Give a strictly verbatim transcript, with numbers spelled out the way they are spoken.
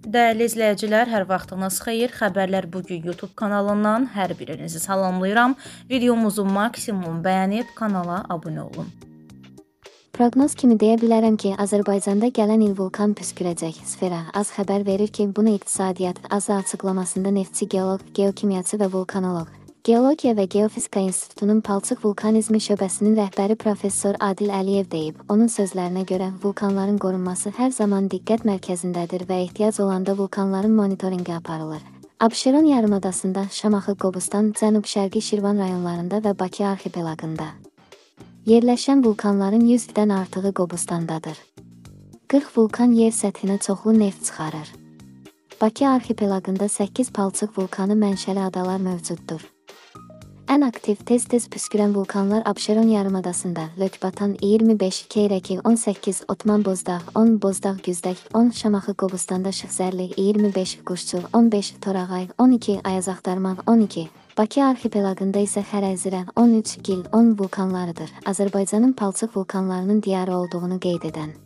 Dəyərli izləyicilər, hər vaxtınız xeyir. Xəbərlər bugün YouTube kanalından hər birinizi salamlayıram. Videomuzu maksimum bəyənib kanala abunə olun. Proqnoz kimi deyə bilərəm ki, Azərbaycanda gələn il vulkan püskürəcək. Sfera az xəbər verir ki, bunu İqtisadiyyat az açıqlamasında neftçi geoloq, geokimyaçı və vulkanoloq, Geologiya və Geofizika İnstitutunun Palçıq Vulkanizmi şöbəsinin rəhbəri professor Adil Əliyev deyib. Onun sözlərinə görə vulkanların qorunması hər zaman diqqət mərkəzindədir və ehtiyac olanda vulkanların monitorinqi aparılır. Abşeron yarımadasında, Şamaxı, Qobustan, Cənub-Şərqi Şirvan rayonlarında və Bakı arxipelagında yerləşən vulkanların yüzdən artığı Qobustandadır. qırx vulkan yer səthinə çoxlu neft çıxarır. Bakı arxipelagında səkkiz palçıq vulkanı mənşəli adalar mövcuddur. Ən aktiv, tez-tez püskürən vulkanlar Abşeron yarımadasında, Lökbatan iyirmi beş, Keyrəki on səkkiz, Otman Bozdağ on, Bozdağ Güzdək on, Şamaxı Qobustanda Şıxzərli iyirmi beş, Quşçul on beş, Torağay on iki, Ayaz Axtarman on iki. Bakı arxipelagında isə Xərəzirən on üç, Gil on vulkanlarıdır. Azərbaycanın palçıq vulkanlarının diyarı olduğunu qeyd edən